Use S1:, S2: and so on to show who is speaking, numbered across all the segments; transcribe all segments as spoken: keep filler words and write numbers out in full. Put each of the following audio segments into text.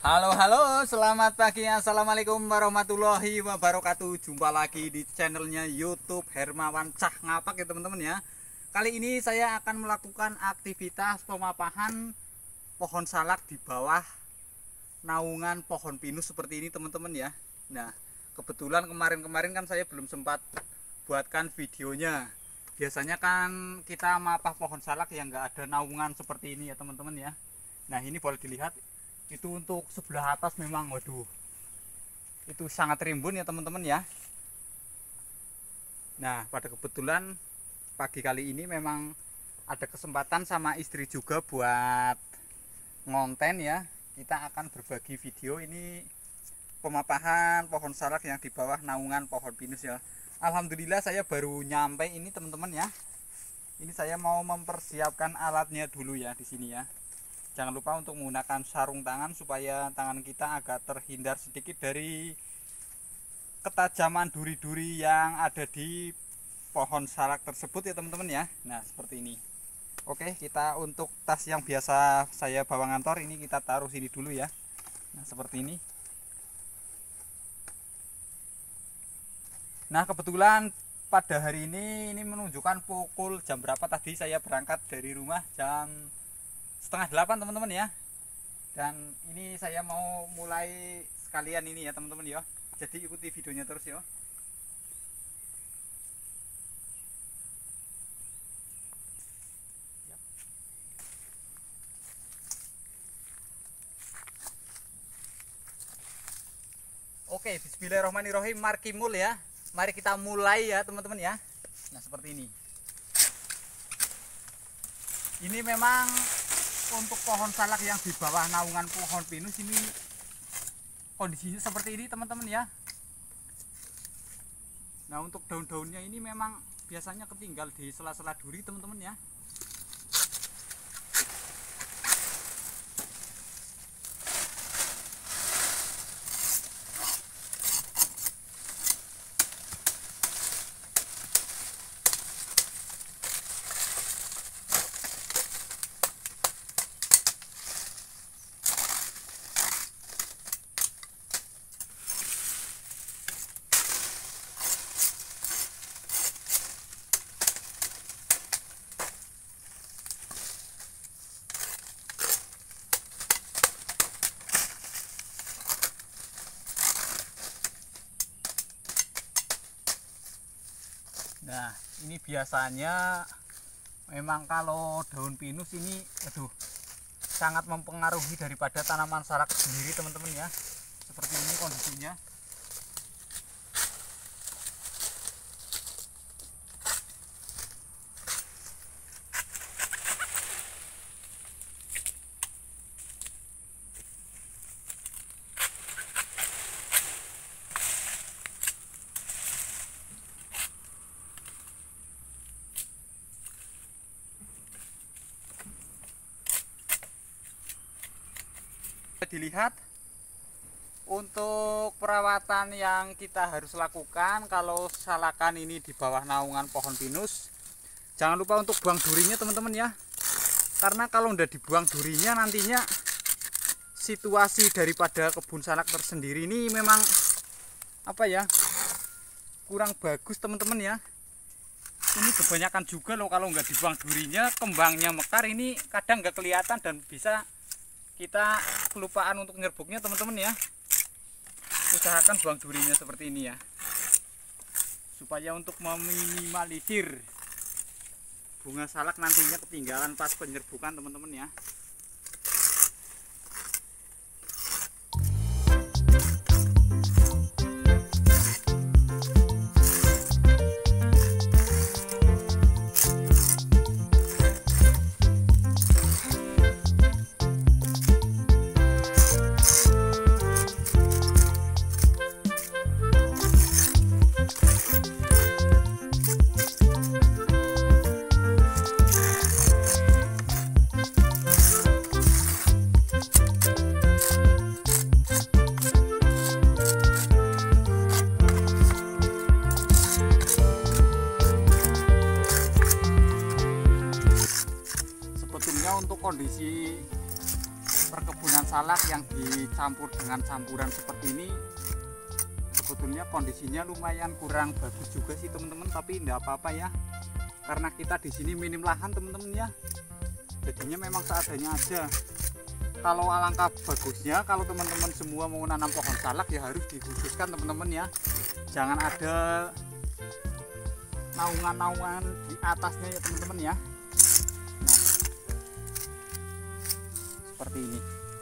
S1: Halo halo, selamat pagi, assalamualaikum warahmatullahi wabarakatuh. Jumpa lagi di channelnya YouTube Hermawan Cah Ngapak ya teman-teman ya. Kali ini saya akan melakukan aktivitas pemapahan pohon salak di bawah naungan pohon pinus seperti ini teman-teman ya. Nah, kebetulan kemarin-kemarin kan saya belum sempat buatkan videonya. Biasanya kan kita mapah pohon salak yang enggak ada naungan seperti ini ya teman-teman ya. Nah, ini boleh dilihat itu untuk sebelah atas memang waduh itu sangat rimbun ya teman-teman ya. Nah, pada kebetulan pagi kali ini memang ada kesempatan sama istri juga buat ngonten ya. Kita akan berbagi video ini pemapahan pohon salak yang di bawah naungan pohon pinus ya. Alhamdulillah saya baru nyampe ini teman-teman ya. Ini saya mau mempersiapkan alatnya dulu ya di sini ya. Jangan lupa untuk menggunakan sarung tangan supaya tangan kita agak terhindar sedikit dari ketajaman duri-duri yang ada di pohon salak tersebut ya teman-teman ya. Nah, seperti ini. Oke, kita untuk tas yang biasa saya bawa ngantor ini kita taruh sini dulu ya. Nah, seperti ini. Nah, kebetulan pada hari ini ini menunjukkan pukul jam berapa tadi saya berangkat dari rumah jam setengah delapan teman-teman ya. Dan ini saya mau mulai sekalian ini ya teman-teman ya. Jadi ikuti videonya terus ya. Oke, bismillahirrahmanirrahim, markimul ya. Mari kita mulai ya teman-teman ya. Nah, seperti ini. Ini memang untuk pohon salak yang di bawah naungan pohon pinus ini kondisinya seperti ini teman-teman ya. Nah, untuk daun-daunnya ini memang biasanya ketinggal di sela-sela duri teman-teman ya. Nah, ini biasanya memang kalau daun pinus ini aduh sangat mempengaruhi daripada tanaman salak sendiri teman-teman ya. Seperti ini kondisinya. Dilihat untuk perawatan yang kita harus lakukan kalau salakan ini di bawah naungan pohon pinus, jangan lupa untuk buang durinya teman-teman ya. Karena kalau udah dibuang durinya nantinya situasi daripada kebun salak tersendiri ini memang apa ya, kurang bagus teman-teman ya. Ini kebanyakan juga loh kalau nggak dibuang durinya, kembangnya mekar ini kadang nggak kelihatan dan bisa kita kelupaan untuk nyerbuknya teman-teman ya. Usahakan buang durinya seperti ini ya, supaya untuk meminimalisir bunga salak nantinya ketinggalan pas penyerbukan teman-teman ya. kondisi perkebunan salak yang dicampur dengan campuran seperti ini sebetulnya kondisinya lumayan kurang bagus juga sih teman-teman, tapi tidak apa-apa ya, karena kita di sini minim lahan teman-teman ya, jadinya memang seadanya aja. Kalau alangkah bagusnya kalau teman-teman semua mau nanam pohon salak ya harus dikhususkan teman-teman ya, jangan ada naungan-naungan di atasnya ya teman-teman ya. Nah, seperti ini.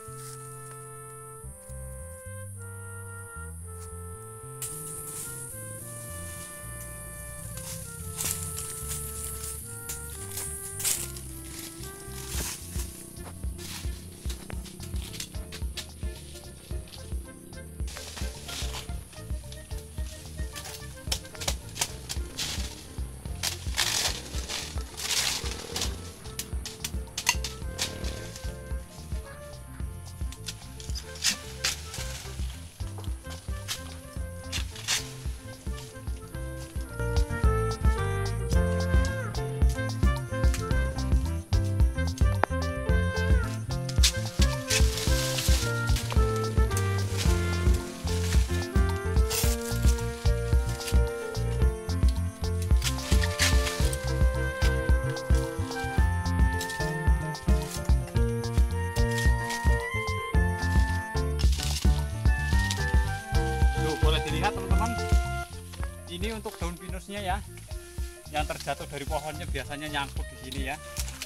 S1: Ini untuk daun pinusnya ya, yang terjatuh dari pohonnya biasanya nyangkut di sini ya.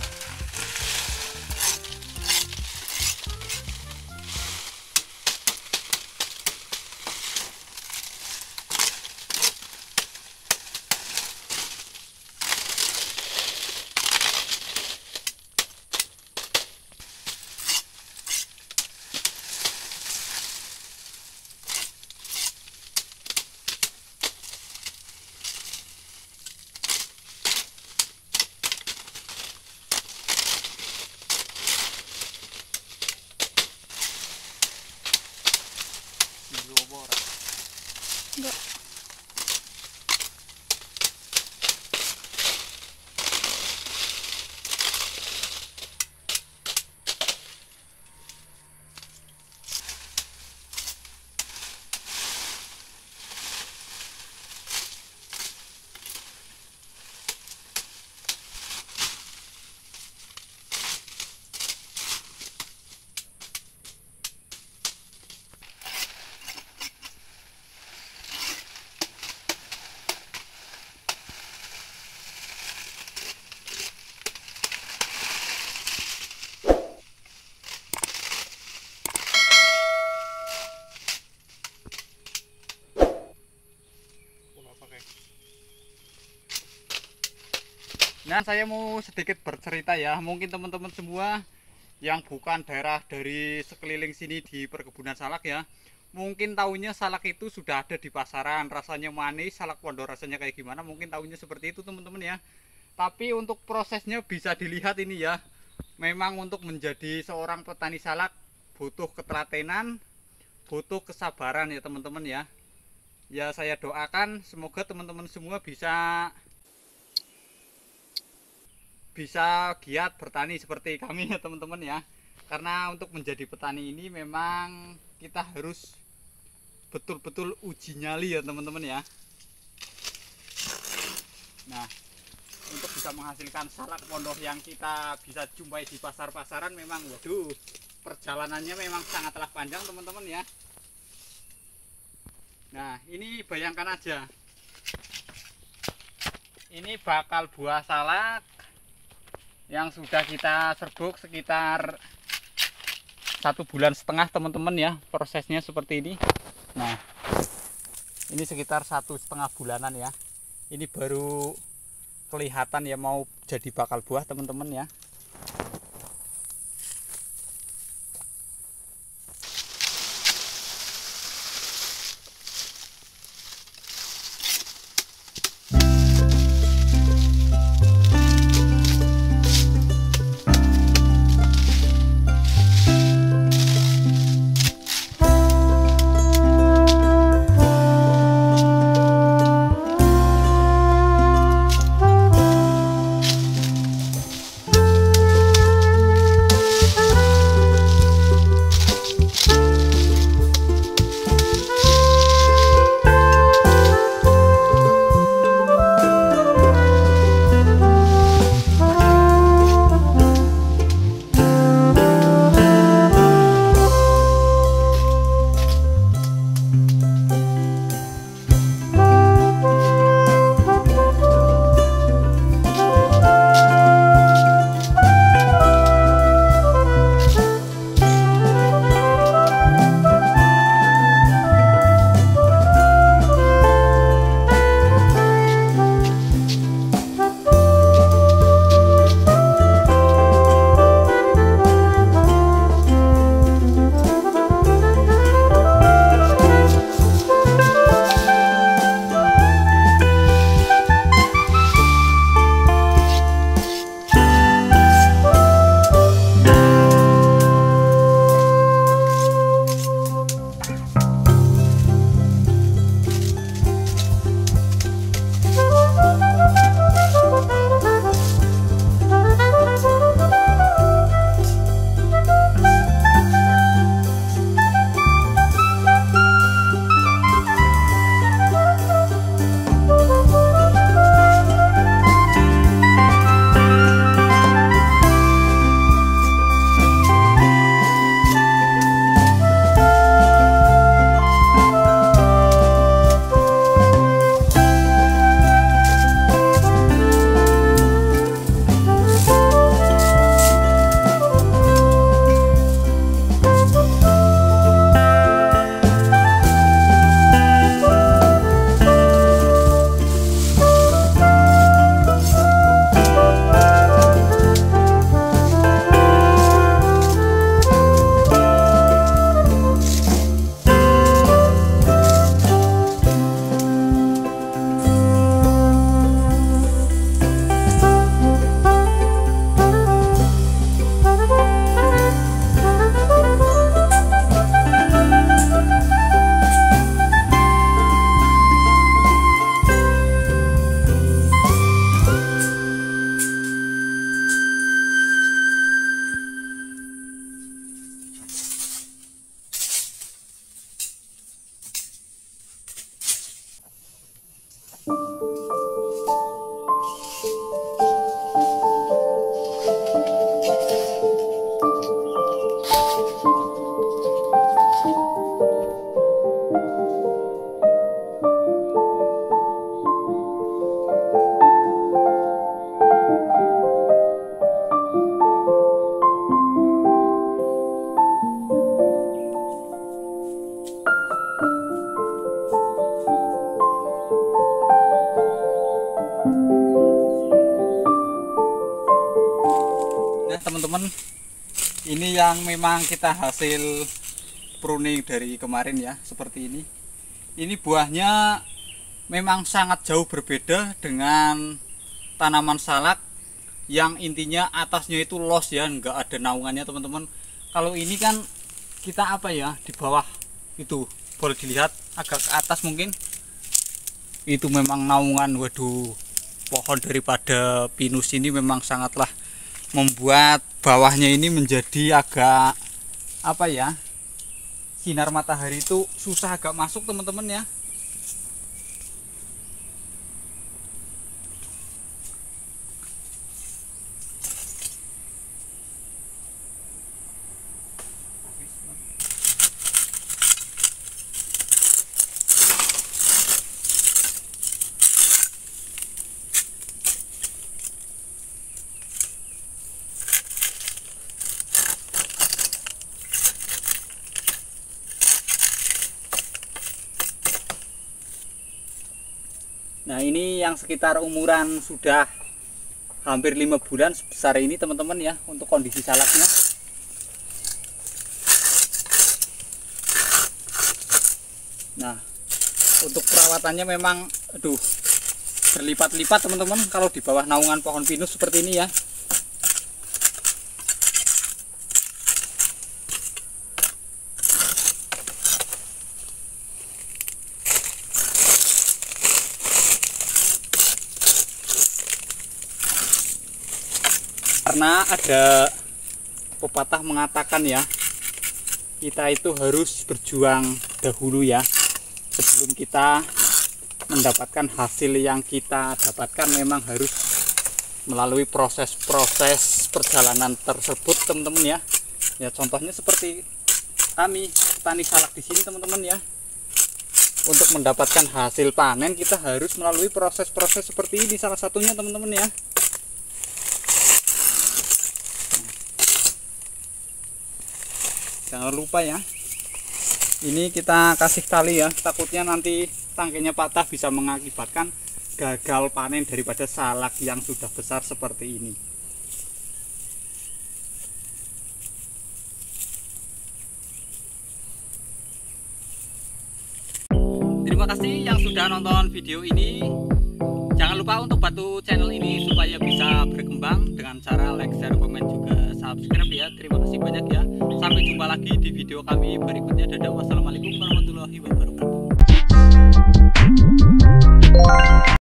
S2: Enggak.
S1: Nah, saya mau sedikit bercerita ya, mungkin teman-teman semua yang bukan daerah dari sekeliling sini di perkebunan salak ya, mungkin tahunya salak itu sudah ada di pasaran, rasanya manis, salak pondok rasanya kayak gimana, mungkin tahunya seperti itu teman-teman ya. Tapi untuk prosesnya bisa dilihat ini ya, memang untuk menjadi seorang petani salak butuh ketelatenan, butuh kesabaran ya teman-teman ya. Ya saya doakan semoga teman-teman semua bisa bisa giat bertani seperti kami ya teman-teman ya, karena untuk menjadi petani ini memang kita harus betul-betul uji nyali ya teman-teman ya. Nah, untuk bisa menghasilkan salak pondok yang kita bisa jumpai di pasar-pasaran memang waduh perjalanannya memang sangatlah panjang teman-teman ya. Nah, ini bayangkan aja, ini bakal buah salak yang sudah kita serbuk sekitar satu bulan setengah teman-teman ya, prosesnya seperti ini. Nah, ini sekitar satu setengah bulanan ya, ini baru kelihatan ya mau jadi bakal buah teman-teman ya. yang memang kita hasil pruning dari kemarin ya, seperti ini. Ini buahnya memang sangat jauh berbeda dengan tanaman salak yang intinya atasnya itu los ya, enggak ada naungannya teman-teman. Kalau ini kan kita apa ya, di bawah itu boleh dilihat agak ke atas mungkin itu memang naungan. Waduh, pohon daripada pinus ini memang sangatlah membuat bawahnya ini menjadi agak apa ya, sinar matahari itu susah agak masuk teman-teman ya. Nah, ini yang sekitar umuran sudah hampir lima bulan sebesar ini teman-teman ya, untuk kondisi salaknya. Nah, untuk perawatannya memang aduh berlipat-lipat teman-teman kalau di bawah naungan pohon pinus seperti ini ya. Karena ada pepatah mengatakan ya, kita itu harus berjuang dahulu ya, sebelum kita mendapatkan hasil yang kita dapatkan. Memang harus melalui proses-proses perjalanan tersebut teman-teman ya. Ya contohnya seperti kami petani salak di sini teman-teman ya. Untuk mendapatkan hasil panen kita harus melalui proses-proses seperti ini, salah satunya teman-teman ya. Jangan lupa ya, ini kita kasih tali ya, takutnya nanti tangkainya patah bisa mengakibatkan gagal panen daripada salak yang sudah besar seperti ini. Terima kasih yang sudah nonton video ini. Jangan lupa untuk bantu channel ini supaya bisa berkembang dengan cara like, share, komen, juga subscribe ya. Terima kasih banyak ya. Sampai jumpa lagi di video kami berikutnya. Dadah, wassalamualaikum warahmatullahi wabarakatuh.